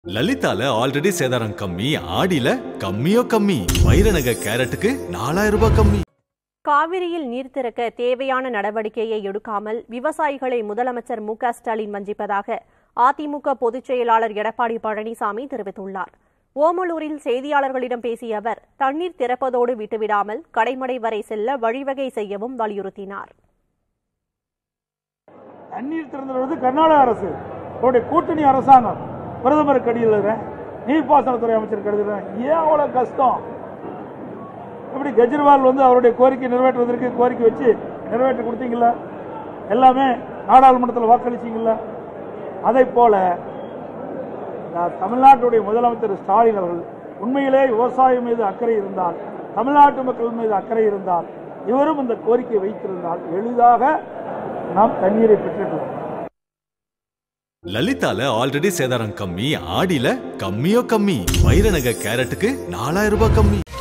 லலிதால already சேதாரம் கம்மி, ஆடியில கம்மியோ கம்மி. வைரநக கேரட்டுக்கு 4000 ரூபாய் கம்மி. காவிரியில் நீர் திறக்க தேவையான நடவடிக்கையை எடுக்காமல் விவசாயிகளை முதலமைச்சர் மு.க. ஸ்டாலின் வஞ்சிப்பதாக அதிமுக பொதுச் செயலாளர் எடப்பாடி பழனிசாமி தெரிவித்துள்ளார். ஓமலூரில் செய்தியாளர்களிடம் பேசிய அவர், தண்ணீர் திறப்பதோடு விட்டுவிடாமல் கடைமடை வரை செல்ல வழிவகை செய்யவும் வலியுறுத்தினார். தண்ணீர் திறந்தது கர்நாடக அரசு, அவருடைய கூட்டணி அரசாங்கம், பிரதமர் கடிதம், நீர்ப்பாசனத்துறை அமைச்சர் கடிதம். ஏன் அவ்வளவு கஷ்டம்? எப்படி கெஜ்ரிவால் அவருடைய கோரிக்கை நிறைவேற்றுவதற்கு கோரிக்கை வச்சு நிறைவேற்றி கொடுத்தீங்களா? எல்லாமே நாடாளுமன்றத்தில் வாக்களிச்சீங்களா? அதை போல தமிழ்நாட்டுடைய முதலமைச்சர் ஸ்டாலின் அவர்கள் உண்மையிலே விவசாயம் மீது அக்கறை இருந்தால், தமிழ்நாட்டு மக்கள் மீது அக்கறை இருந்தால், இவரும் இந்த கோரிக்கை வைத்திருந்தால் எளிதாக நாம் தண்ணீரை பெற்றுக்கலாம். லலிதால ஆல்ரெடி சேதாரம் கம்மி, ஆடியில கம்மியோ கம்மி. வைரநக கேரட்டுக்கு 4000 ரூபாய் கம்மி.